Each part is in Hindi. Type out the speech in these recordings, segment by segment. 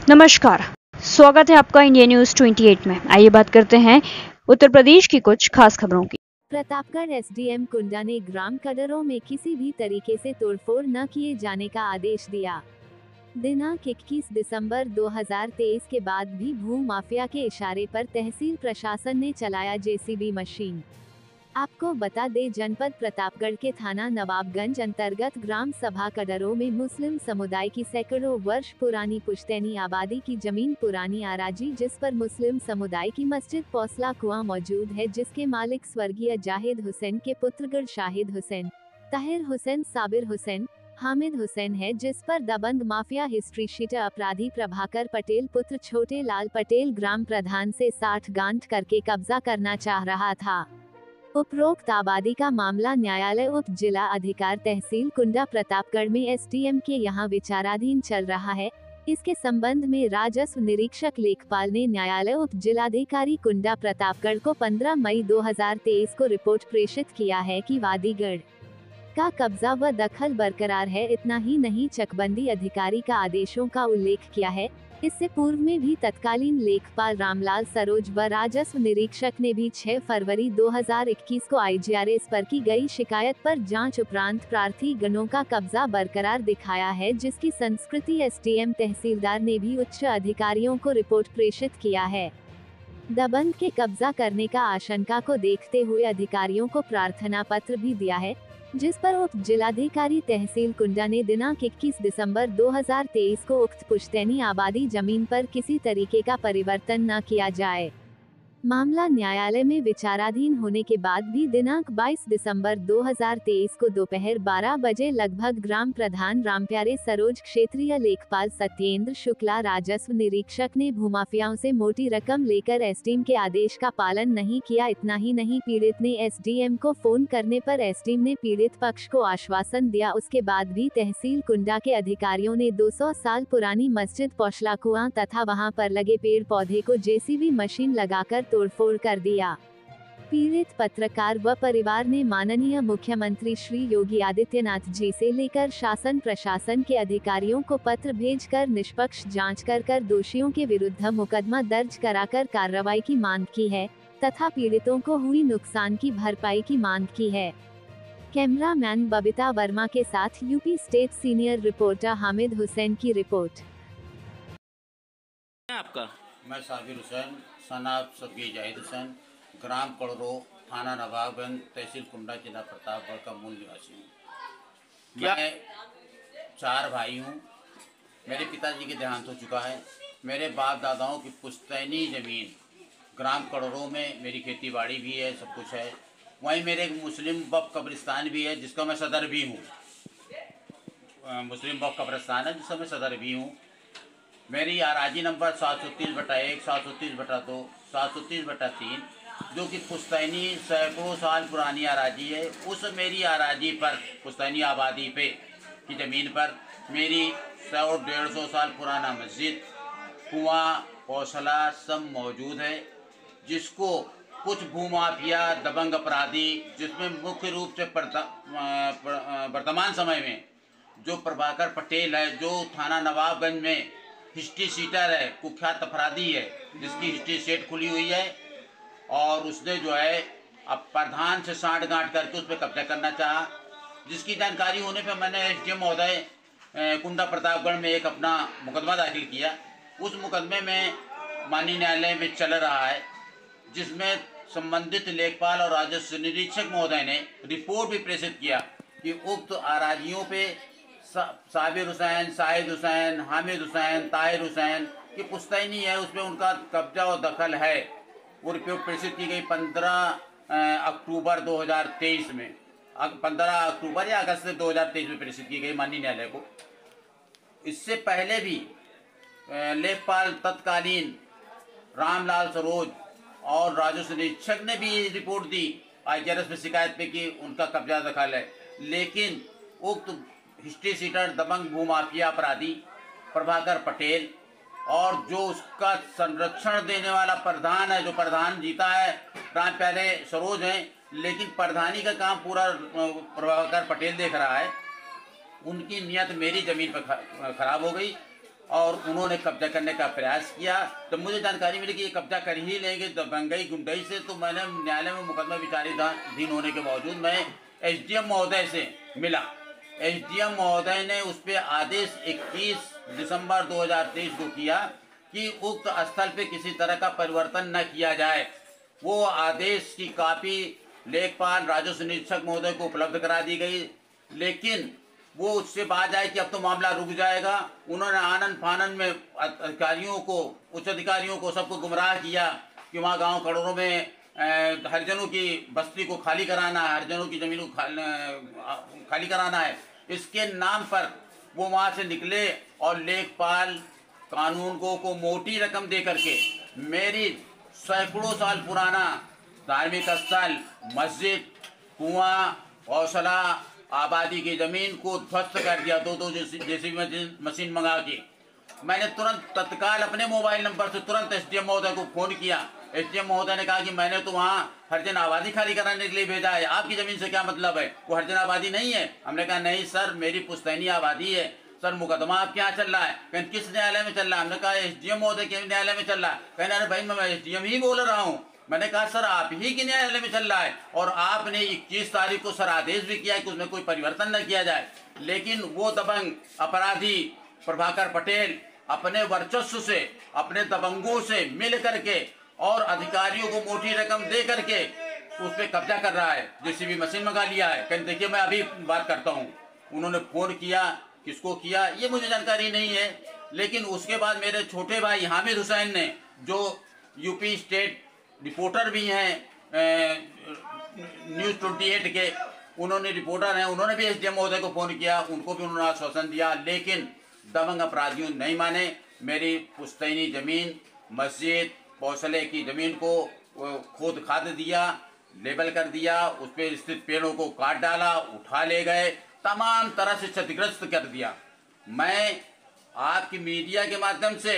नमस्कार। स्वागत है आपका इंडिया न्यूज 28 में। आइए बात करते हैं उत्तर प्रदेश की कुछ खास खबरों की। प्रतापगढ़ एसडीएम कुंडा ने ग्राम कडरों में किसी भी तरीके से तोड़फोड़ न किए जाने का आदेश दिया। दिनांक 21 दिसंबर 2023 के बाद भी भू माफिया के इशारे पर तहसील प्रशासन ने चलाया जेसीबी मशीन। आपको बता दें, जनपद प्रतापगढ़ के थाना नवाबगंज अंतर्गत ग्राम सभा कडरों में मुस्लिम समुदाय की सैकड़ों वर्ष पुरानी पुश्तैनी आबादी की जमीन पुरानी आराजी, जिस पर मुस्लिम समुदाय की मस्जिद पौसला कुआं मौजूद है, जिसके मालिक स्वर्गीय जाहिद हुसैन के पुत्रगढ़ शाहिद हुसैन, ताहिर हुसैन, साबिर हुसैन, हामिद हुसैन है, जिस पर दबंग माफिया हिस्ट्री शीटर अपराधी प्रभाकर पटेल पुत्र छोटे लाल पटेल ग्राम प्रधान से 60 गांठ करके कब्जा करना चाह रहा था। उपरोक्त आबादी का मामला न्यायालय उप जिला अधिकार तहसील कुंडा प्रतापगढ़ में एसडीएम के यहां विचाराधीन चल रहा है। इसके संबंध में राजस्व निरीक्षक लेखपाल ने न्यायालय उप जिलाधिकारी कुंडा प्रतापगढ़ को 15 मई 2023 को रिपोर्ट प्रेषित किया है कि वादीगढ़ का कब्जा व दखल बरकरार है। इतना ही नहीं, चकबंदी अधिकारी का आदेशों का उल्लेख किया है। इससे पूर्व में भी तत्कालीन लेखपाल रामलाल सरोज व राजस्व निरीक्षक ने भी 6 फरवरी 2021 को आईजीआरएस पर की गई शिकायत पर जांच उपरांत प्रार्थी गणों का कब्जा बरकरार दिखाया है, जिसकी संस्कृति एसडीएम तहसीलदार ने भी उच्च अधिकारियों को रिपोर्ट प्रेषित किया है। दबंग के कब्जा करने का आशंका को देखते हुए अधिकारियों को प्रार्थना पत्र भी दिया है, जिस पर उप जिलाधिकारी तहसील कुंडा ने दिनांक 21 दिसंबर 2023 को उक्त पुश्तैनी आबादी जमीन पर किसी तरीके का परिवर्तन न किया जाए। मामला न्यायालय में विचाराधीन होने के बाद भी दिनांक 22 दिसंबर 2023 को दोपहर 12 बजे लगभग ग्राम प्रधान रामप्यारे सरोज, क्षेत्रीय लेखपाल सत्येंद्र शुक्ला, राजस्व निरीक्षक ने भूमाफियाओं से मोटी रकम लेकर एसडीएम के आदेश का पालन नहीं किया। इतना ही नहीं, पीड़ित ने एसडीएम को फोन करने पर एसडीएम ने पीड़ित पक्ष को आश्वासन दिया। उसके बाद भी तहसील कुंडा के अधिकारियों ने 200 साल पुरानी मस्जिद पौसला कुआं तथा वहां पर लगे पेड़ पौधे को जेसीबी मशीन लगाकर तोड़फोड़ कर दिया। पीड़ित पत्रकार व परिवार ने माननीय मुख्यमंत्री श्री योगी आदित्यनाथ जी से लेकर शासन प्रशासन के अधिकारियों को पत्र भेजकर निष्पक्ष जांच कर दोषियों के विरुद्ध मुकदमा दर्ज कराकर कार्रवाई की मांग की है तथा पीड़ितों को हुई नुकसान की भरपाई की मांग की है। कैमरामैन बबीता वर्मा के साथ UP state senior reporter Hamid Hussain की रिपोर्ट। आपका? मैं साबिर हुसैन, सनाब स्वर्गीय जाहिद हुसैन, ग्राम कड़रो, थाना नवाबगंज, तहसील कुंडा, जिला प्रतापगढ़ का मूल निवासी हूँ। मैं 4 भाई हूँ। मेरे पिताजी के देहांत हो चुका है। मेरे बाप दादाओं की पुश्तैनी ज़मीन ग्राम कड़रो में मेरी खेती बाड़ी भी है, सब कुछ है। वहीं मेरे एक मुस्लिम वक्फ कब्रिस्तान भी है, जिसका मैं सदर भी हूँ। मुस्लिम वक्फ कब्रिस्तान है, जिसका मैं सदर भी हूँ। मेरी आराजी नंबर 730/1, 730/2, 730/3, जो कि पुश्तैनी सैकड़ों साल पुरानी आराजी है। उस मेरी आराजी पर, पुश्तैनी आबादी पे की ज़मीन पर मेरी 100-150 साल पुराना मस्जिद, कुआं, पौसला सब मौजूद है, जिसको कुछ भूमाफिया दबंग अपराधी, जिसमें मुख्य रूप से वर्तमान समय में जो प्रभाकर पटेल है, जो थाना नवाबगंज में हिस्ट्री शीटर है, कुख्यात अपराधी है, जिसकी हिस्ट्री सेट खुली हुई है, और उसने जो है अब प्रधान से 60 गांठ करके उस पर कब्जा करना चाहा। जिसकी जानकारी होने पर मैंने एसडीएम महोदय कुंडा प्रतापगढ़ में एक अपना मुकदमा दाखिल किया। उस मुकदमे में माननीय न्यायालय में चल रहा है, जिसमें संबंधित लेखपाल और राजस्व निरीक्षक महोदय ने रिपोर्ट भी प्रेषित किया कि उक्त आराजियों पे साबिर हुसैन, शाहिद हुसैन, हामिद हुसैन, ताहिर हुसैन की पुश्तैनी है, उसमें उनका कब्जा और दखल है। वो रिपोर्ट प्रेषित की गई 15 अक्टूबर 2023 में, 15 अक्टूबर या अगस्त 2023 में प्रेषित की गई माननीय न्यायालय को। इससे पहले भी लेखपाल तत्कालीन रामलाल सरोज और राजस्व निरीक्षक ने भी रिपोर्ट दी आईजीआरएस में शिकायत पे कि उनका कब्जा दखल है, लेकिन उक्त हिस्ट्री सीटर दबंग भूमाफिया अपराधी प्रभाकर पटेल और जो उसका संरक्षण देने वाला प्रधान है, जो प्रधान जीता है रामप्यारे सरोज हैं, लेकिन प्रधानी का काम पूरा प्रभाकर पटेल देख रहा है। उनकी नियत मेरी ज़मीन पर खराब हो गई और उन्होंने कब्जा करने का प्रयास किया। तो मुझे जानकारी मिली कि ये कब्जा कर ही लेंगे दबंगई गुंडई से, तो मैंने न्यायालय में मुकदमा विचाराधीन होने के बावजूद मैं एसडीएम महोदय से मिला। एसडीएम महोदय ने उस पर आदेश 21 दिसंबर 2023 को किया कि उक्त स्थल पे किसी तरह का परिवर्तन न किया जाए। वो आदेश की कॉपी लेखपाल राजस्व निरीक्षक महोदय को उपलब्ध करा दी गई, लेकिन वो उससे बात आए कि अब तो मामला रुक जाएगा। उन्होंने आनन फानन में अधिकारियों को, उच्च अधिकारियों को, सबको गुमराह किया कि वहाँ गांव करोड़ों में हरिजनों की बस्ती को खाली कराना है, हरिजनों की जमीन को खाली कराना है। इसके नाम पर वो वहाँ से निकले और लेखपाल कानून को मोटी रकम दे करके मेरी सैकड़ों साल पुराना धार्मिक स्थल, मस्जिद, कुआं, गौशाला, आबादी की जमीन को ध्वस्त कर दिया। दो जेसीबी मशीन मंगा के मैंने तुरंत तत्काल अपने मोबाइल नंबर से तुरंत एसडीएम महोदय को फोन किया। एसडीएम महोदय ने कहा कि मैंने तो वहाँ हरिजन आबादी खाली कराने के लिए भेजा है, आपकी जमीन से क्या मतलब है, वो हरिजन आबादी नहीं है। हमने कहा नहीं सर, मेरी पुश्तैनी आबादी है। सर मुकदमा आपके यहाँ चल रहा है। कहते किस न्यायालय में चल रहा है? हमने कहा एसडीएम महोदय के न्यायालय में चल रहा है। कहने अरे भाई मैं एसडीएम ही बोल रहा हूँ। मैंने कहा सर आप ही के न्यायालय में चल रहा है और आपने 21 तारीख को सर आदेश भी किया कि उसमें कोई परिवर्तन न किया जाए, लेकिन वो दबंग अपराधी प्रभाकर पटेल अपने वर्चस्व से, अपने दबंगों से मिल करके और अधिकारियों को मोटी रकम दे करके उस पर कब्जा कर रहा है। जेसीबी मशीन मंगा लिया है। कहते देखिए मैं अभी बात करता हूँ। उन्होंने फोन किया, किसको किया ये मुझे जानकारी नहीं है, लेकिन उसके बाद मेरे छोटे भाई हामिद हुसैन ने, जो यूपी स्टेट रिपोर्टर भी हैं न्यूज़ 28 के, उन्होंने रिपोर्टर हैं, उन्होंने भी एसडीएम महोदय को फ़ोन किया, उनको भी उन्होंने आश्वासन दिया, लेकिन दबंग अपराधियों नहीं माने। मेरी पुश्तैनी ज़मीन, मस्जिद, गौशाले की ज़मीन को खोद खाद दिया, लेबल कर दिया, उस पर स्थित पेड़ों को काट डाला, उठा ले गए, तमाम तरह से क्षतिग्रस्त कर दिया। मैं आपकी मीडिया के माध्यम से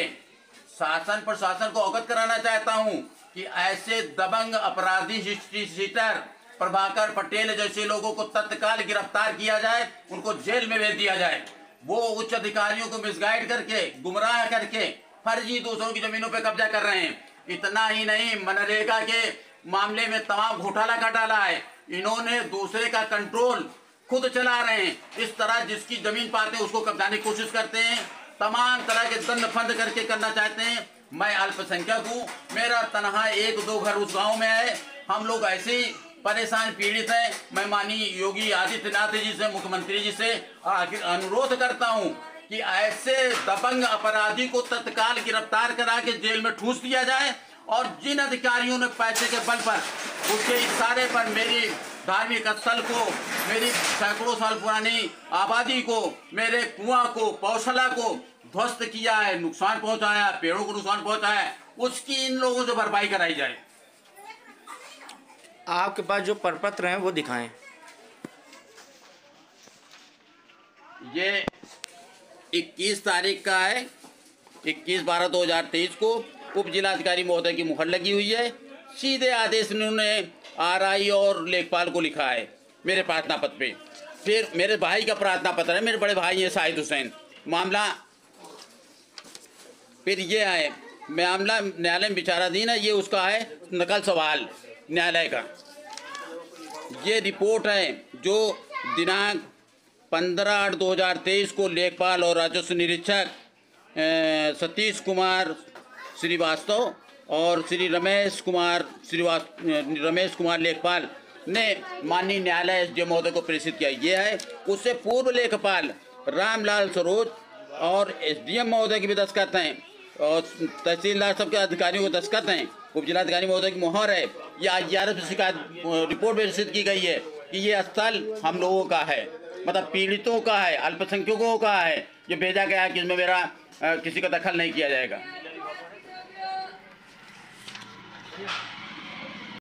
शासन प्रशासन को अवगत कराना चाहता हूं कि ऐसे दबंग अपराधी हिस्ट्री शीटर प्रभाकर पटेल जैसे लोगों को तत्काल गिरफ्तार किया जाए, उनको जेल में भेज दिया जाए। वो उच्च अधिकारियों को मिसगाइड करके, गुमराह करके फर्जी दूसरों की जमीनों पर कब्जा कर रहे हैं। इतना ही नहीं, मनरेगा के मामले में तमाम घोटाला कर डाला है। इन्होंने दूसरे का कंट्रोल खुद चला रहे हैं। इस तरह जिसकी जमीन पाते हैं उसको कब्जाने की कोशिश करते हैं, तमाम तरह के दंड फंद करके करना चाहते हैं। मैं अल्पसंख्यक हूँ, मेरा तनहा 1-2 घर उस गांव में है। हम लोग ऐसे ही परेशान पीड़ित हैं। मैं माननीय योगी आदित्यनाथ जी से, मुख्यमंत्री जी से अनुरोध करता हूँ कि ऐसे दबंग अपराधी को तत्काल गिरफ्तार करा के जेल में ठूस दिया जाए और जिन अधिकारियों ने पैसे के बल पर, उसके इशारे पर मेरी धार्मिक स्थल को, मेरी सैकड़ों साल पुरानी आबादी को, मेरे कुआं को, गौशाला को ध्वस्त किया है, नुकसान पहुंचाया, पेड़ों को नुकसान पहुंचाया है, उसकी इन लोगों से भरपाई कराई जाए। आपके पास जो प्रपत्र हैं वो दिखाएं। ये 21 तारीख का है, 21/12/2023 को उप जिलाधिकारी महोदय की मुहर लगी हुई है। सीधे आदेश उन्होंने आरआई और लेखपाल को लिखा है मेरे प्रार्थना पत्र पे। फिर मेरे भाई का प्रार्थना पत्र है, मेरे बड़े भाई हैं शाहिद हुसैन। मामला फिर ये है, मामला न्यायालय में विचाराधीन है। ये उसका है नकल सवाल न्यायालय का। ये रिपोर्ट है जो दिनांक 15/8/2023 को लेखपाल और राजस्व निरीक्षक सतीश कुमार श्रीवास्तव और श्री रमेश कुमार लेखपाल ने माननीय न्यायालय एसडीएम महोदय को प्रेषित किया। ये है। उससे पूर्व लेखपाल रामलाल सरोज और एसडीएम महोदय की भी दस्तखत हैं और तहसीलदार सबके अधिकारियों को दस्तखत हैं। उप जिलाधिकारी महोदय की मोहर है। यह IRF से शिकायत रिपोर्ट प्रेषित की गई है कि ये स्थल हम लोगों का है, मतलब पीड़ितों का है, अल्पसंख्यकों का है। ये भेजा गया है कि इसमें मेरा किसी का दखल नहीं किया जाएगा।